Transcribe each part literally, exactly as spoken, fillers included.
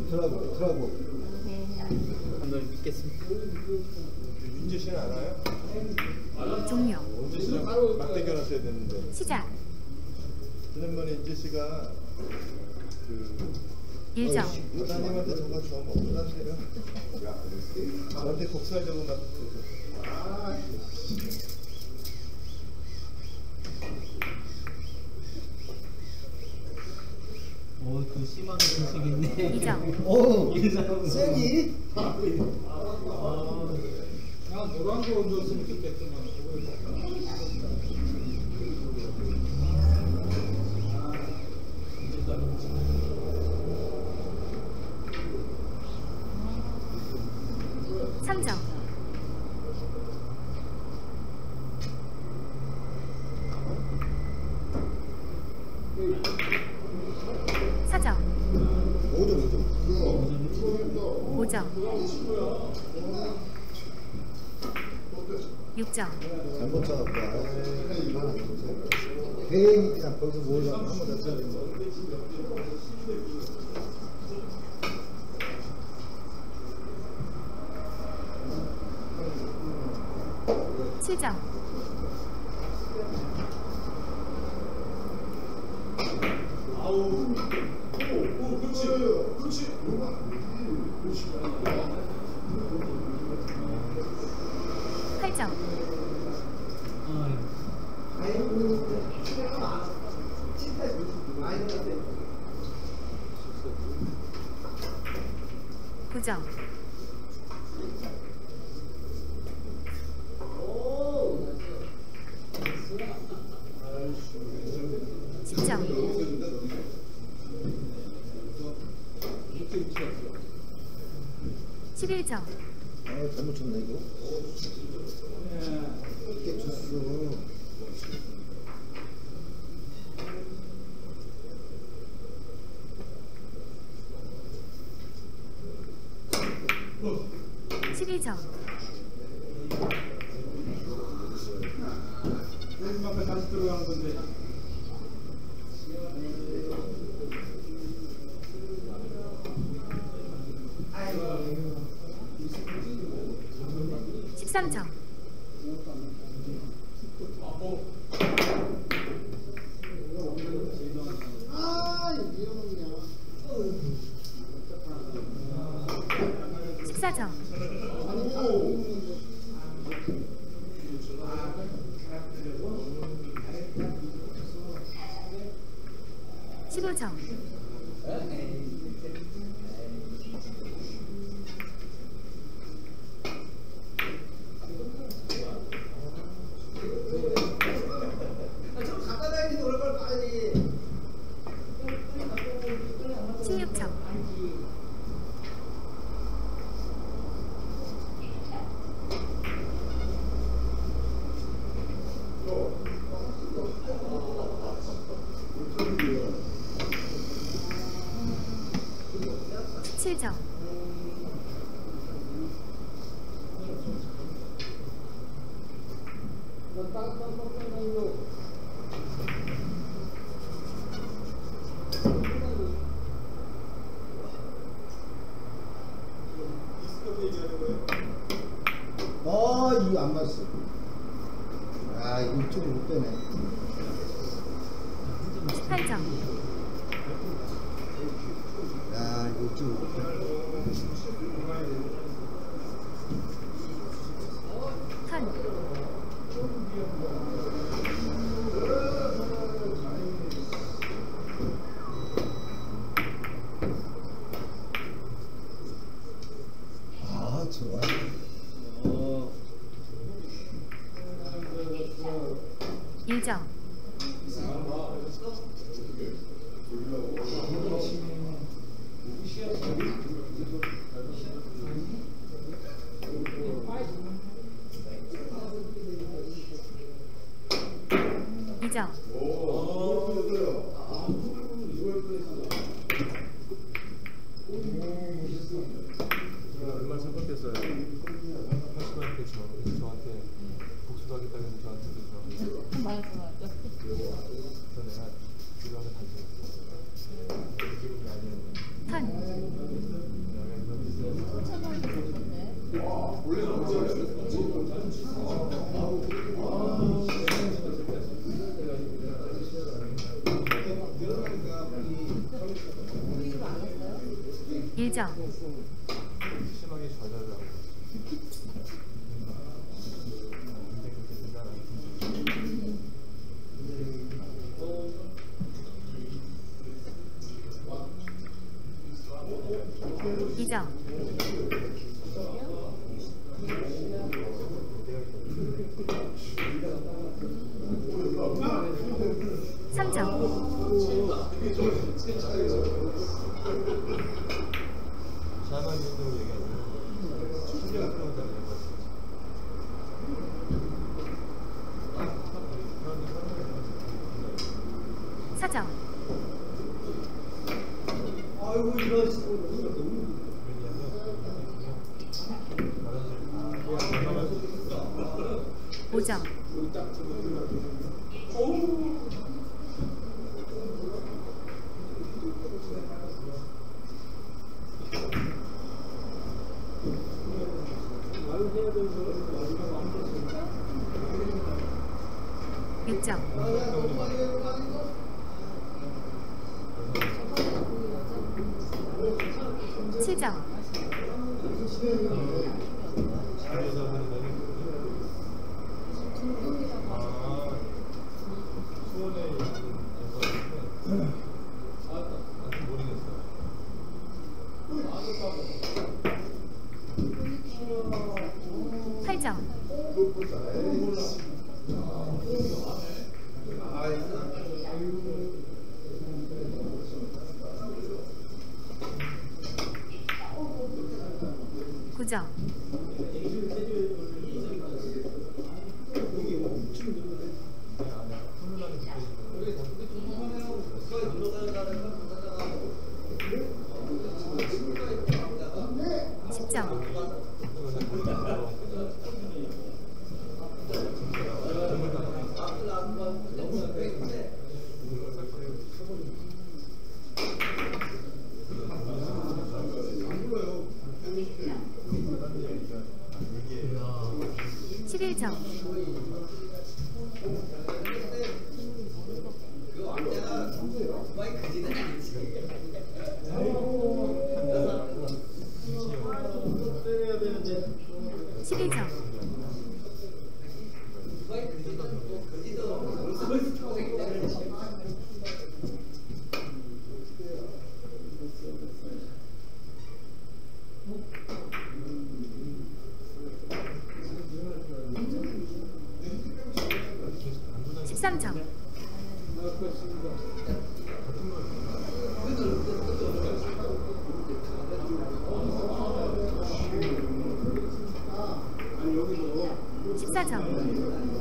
들어가고 들어가고. 네. 한번 믿겠습니다. 윤재 씨는 알아요? 종료. 윤재 씨랑 맞대결 하셔야 되는데. 시작. 지난번에 윤재 씨가 그 일정. 부장님한테 저거 좀 억울한데요. 저한테 곡살 적어 놨어요. 오, 그 심하게 드시겠네. 이정. 오, 일정. 세니? 야, 노란 거 얹었으면 좋겠지만. 삼 점. 사 점. 오 점, 오 점. 오 점. 육 점. 잘못 잡았다. 괜히 그냥 거기서 뭘 한번 더 써야 된다. 칠 점. 팔 점. 구 점. 십 점. 십일 점. 아, 잘못 쳤네 이거. 이게 쳤어. 십이 점. 앞에 다시 들어가는 건데. 십삼 점. 십사 점. 십오 점. 십육 점. 십칠 점. 아, 이거 안 맞았어. 아, 이거 이쪽으로 못 빼네. 십팔 점. 아, 이거 이쪽으로 못 빼네. 턴. 아, 좋아. 일 점. 이 점. 얼마 생각했어요? 하시한테 저 저한테 복수하겠다는 저한테 저. 맞아 맞아. 저 내가 이거 하나 가지고 왔어. 기분이 아니었네. 턴. 일 점. 심하게 좌절하고 이 점. 삼 점. 자만인도 얘기하는 신경 끌어온다는 거. 사 점. 아이고 이런 식으로 오 점. 육 점. 칠 점. 팔 점. 구 점. 십 점. 십일 점. 십이 점. 십삼 점. 십사 점.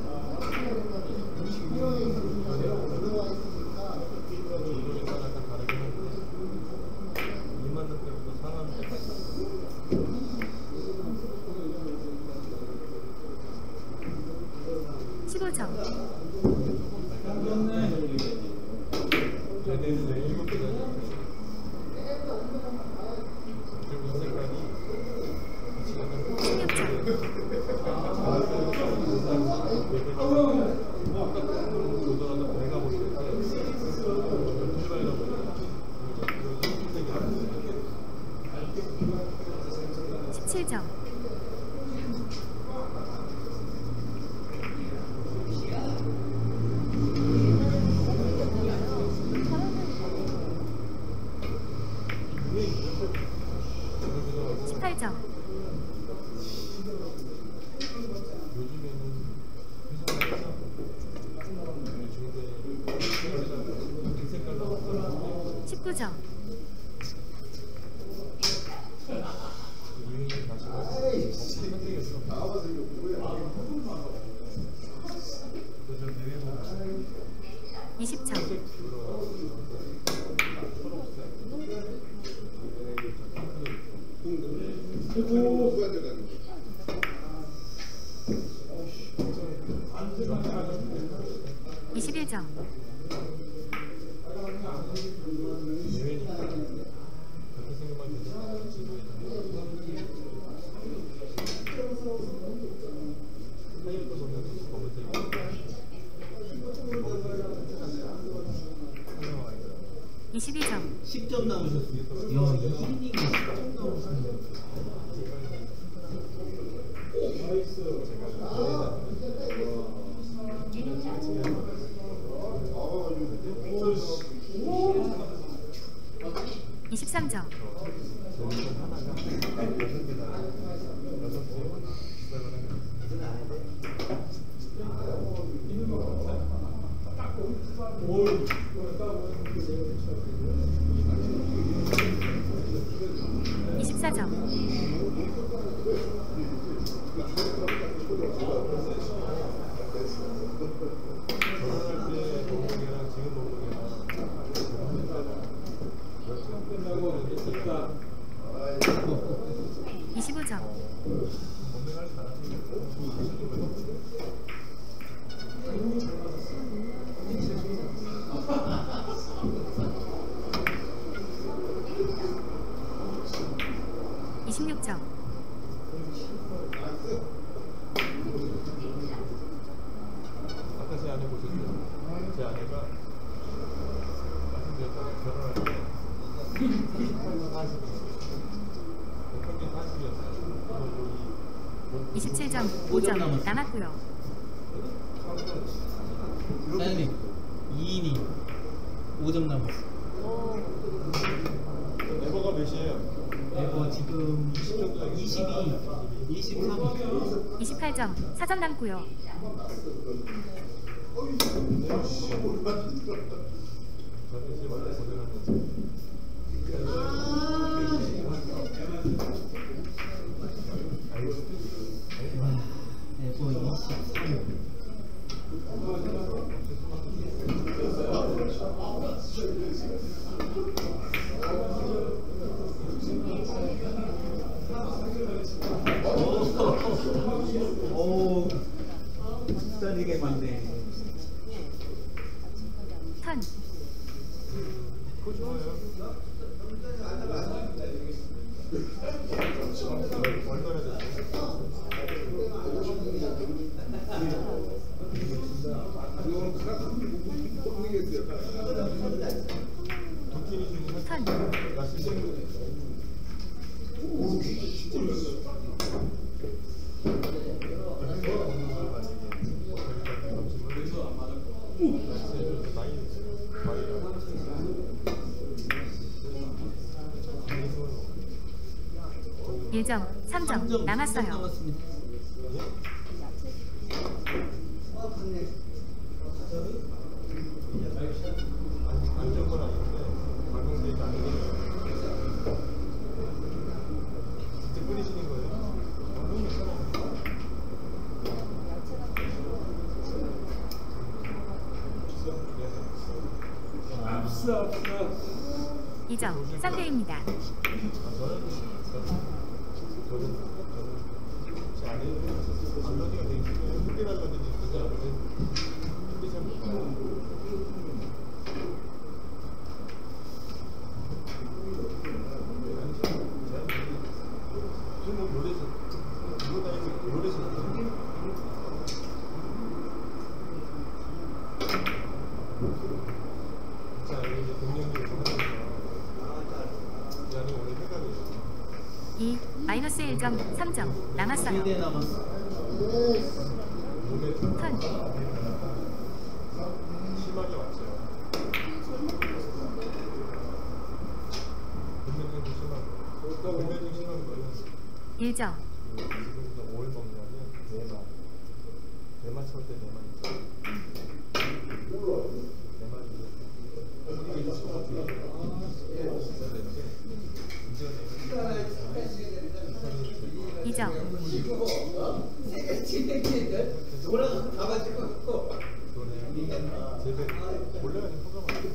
십오 점. 십육 점. 십칠 점. 십팔 점. 십구 점. 이십 점. 이십일 점. 이닝이 십점 나오시는 이십삼 점. 이십사 점. 이십오 점. 이십육 점. 아까 제 아내 보셨죠? 제 아내가 말씀드렸잖아요. 결혼할 때 사십 평균 사십이었어요. 이십칠 점. 오 점 남았고요. 사장님 이 이닝 오 점 남았어. 레버가 몇이에요? 에버 지금 이십이, 이십삼. 이십팔 점. 사 점 남고요. 저는 이제 완전 고생하면서 에버 이십삼. 오, 진짜리게 많네. 턴. 그거 좋아요. 얼마나 됐어요? 도끼니 중에 턴. 말씀드린 일 점. 삼 점 남았어요. 남았습니다. 안 좋은 건 아닌데 방송되지 않는 게 진짜 뿌리시는 거예요? 너무 괜찮아요. 없어 없어. 이 점. 쌍대입니다. 아, 저는 저는 저는 제 아내 알러지가 되게 심해요. 흑백 알러지는 진짜 흑백 잘 못 봐요. 뭐 노래서 이거 다니고 노래서 자 이제 백년기를 하면서 이 안에 원래 회갑이에요. 이. 마이너스 일 점. 삼 점 남았어요. 세 대 남았어. 몸에 턴. 심하게 왔죠. 백년기도 심하고 백년기 심한 거는 일 점. 지금부터 뭘 먹냐면 대마 대마 썰 때 대마 있죠. 대마 이게 이게 이 점. 제배 몰래가지고 포장을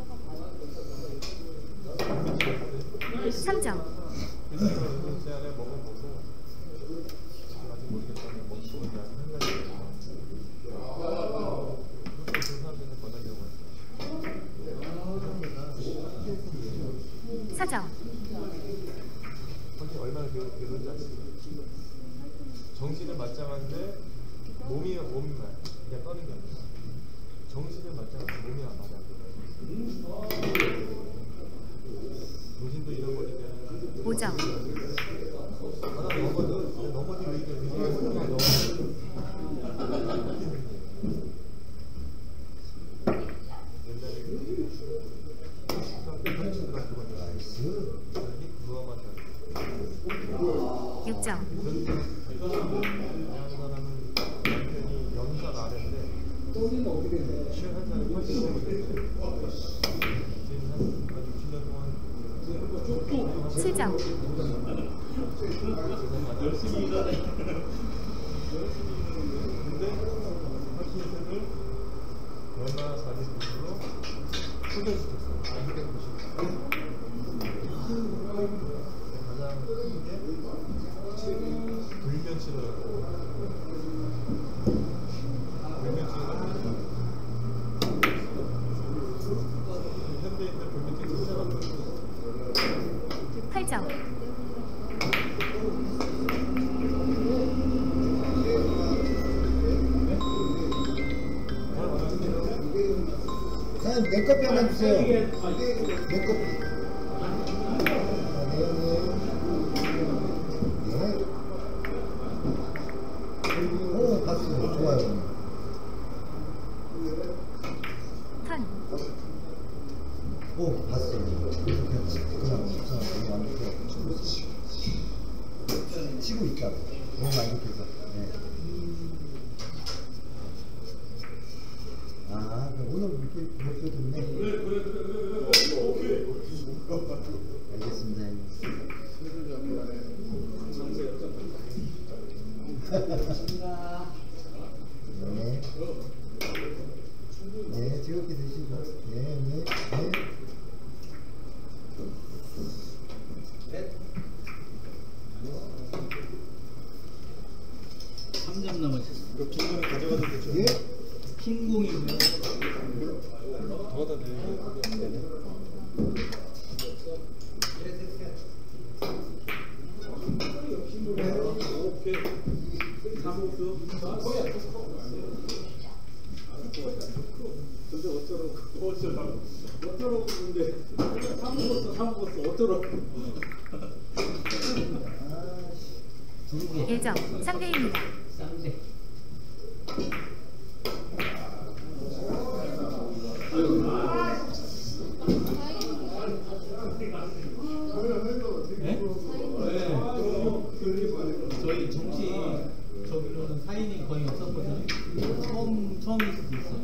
삼 점. 그래서 제 안에 먹어보고 지금 아직 모르겠다면 뭐 좋은 약한 가지 그렇게 그 사람들한테 권하려고 했어요. 사 점. 선생님 얼마나 배우, 배우는지 아시죠? 정신을 맞짱하는데 몸이 몸만 그냥 떠는 게 아니라 정신을 맞짱하는데 몸이 안 맞아. 정신도 잃어버리면 오 점. 하나 넘어도 넘어지고 이게 그냥 넘어. 옛날에 육 점. 남편이 연상 아래인데 취한 살이 훨씬 넘어졌어요. 지금 한 육십 년 동안 칠 점. 열심히 일하네. 근데 확신세를 연하 사진으로 소개시켰어요. 가장 큰게 불면치더라고. 불면치가 현대인들 불면치 진짜라고. 팔 점. 사장님 냉커피 하나 주세요. 냉커피. 네. 오, 봤어요. 좋아요. 턴. 오, 봤어요. 그냥 그냥 완벽해. 치고 있다고. 너무 만족해서. 네. 아, 그럼 오늘 목표 목표 듣네. 알겠습니다. 네. 네, 즐겁게 드시고. 네, 네, 네. 삼 점 남으셨어요. 이거 빈 거는 가져가도 되죠? 예? 흰 공이고요. 더 갖다 드려요. 네네. 오케이. 사무수. 근데 어쩌라고? 어쩌라고? 어쩌라고 근데 사무었어 사무었어 어쩌라고? 일 점. 삼 대입니다. 쌍대. 네? 네. 저희 정치 저기로는 사인이 거의 없었거든요. 처음 처음일 수도 있어요.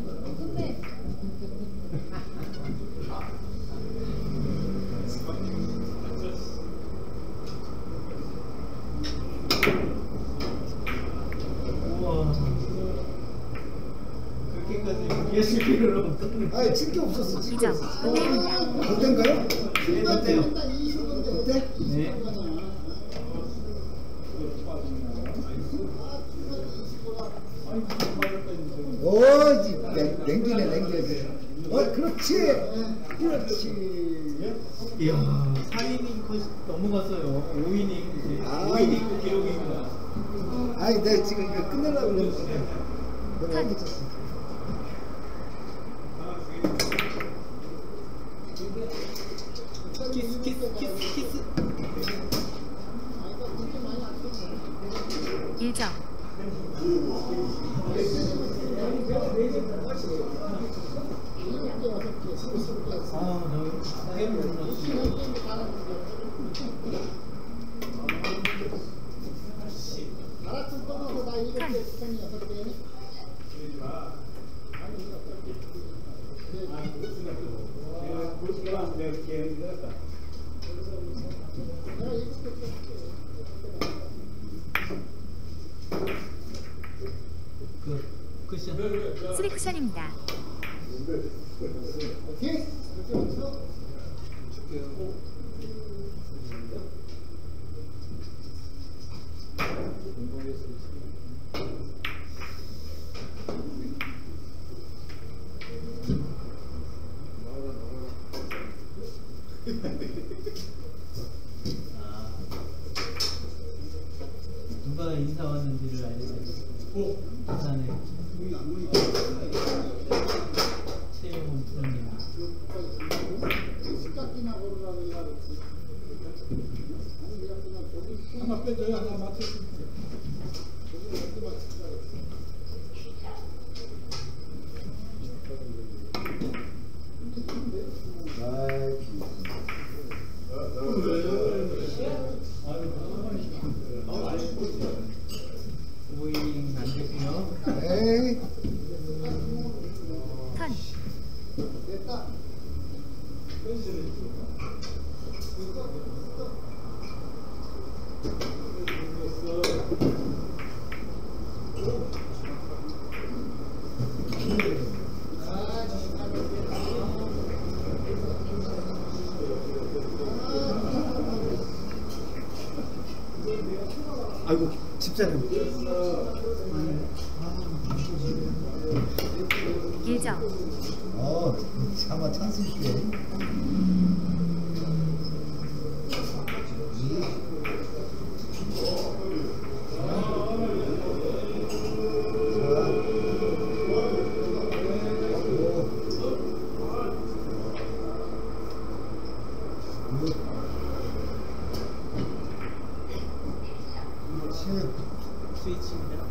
우와. 그렇게까지 이해하실 필요는 없던데. 아니, 칠게 없었어. 이 칠게 점. 없었어. 은혜입니다. 어땠가요? 네, 맞대요. 어때? 네. 오, 이 냉- 냉기네, 냉기네. 어, 그렇지. 그렇지. 이야, 사 이닝 컷이 넘어갔어요. 오 이닝 이제 아. 오 이닝 기록입니다. 아니, 내가 지금 이거 끝내려고 그랬는데. 내가 어떻게 쳤어? 키스 키스 키스 키스. 일 점. 아, 너 게임 못 그 쿠션. 쓰리 쿠션입니다. 오케이? 그렇게 맞춰? 아, 누가 인사 왔는지를 알려주세요. 부산에 최영훈 프로님. 식각기나 걸으라고 해야 하나 빼줘요. 하나 맞춰줄게. 오잉 안 됐고요. 에이. 턴. 됐다. 아이고 집사람. 일 점. 어, 참아 찬스 있게. 스위치입니다.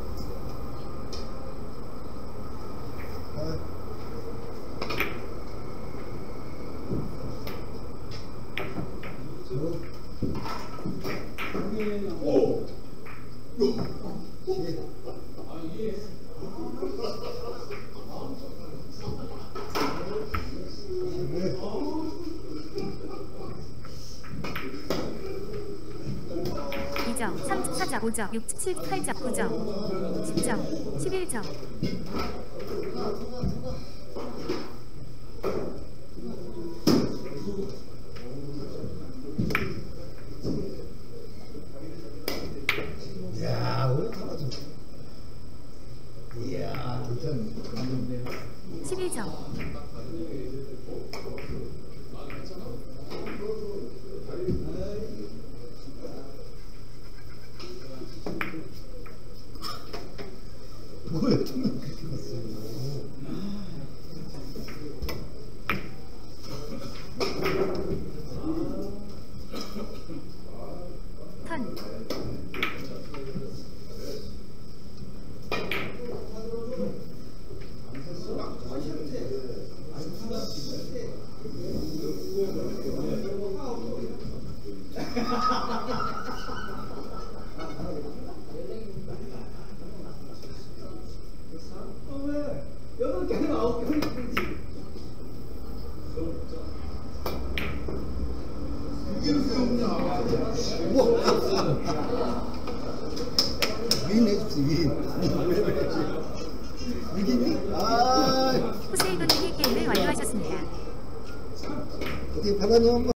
오. 이 점. 삼 점. 사 점. 오 점. 육 점. 칠 점. 팔 점. 구 점. 십 점. 십일 점. 이야, 오늘 잡아줘. 이야, 괜찮네. 십일 점. 뭐야, 정말 그렇게 갔어요. 턴. 여덟 개 아니면 아홉 개. 윈 해주지, 윈. 이기니? 아, 후세이도님이 게임을 완료하셨습니다. 어떻게 받았냐, 한번.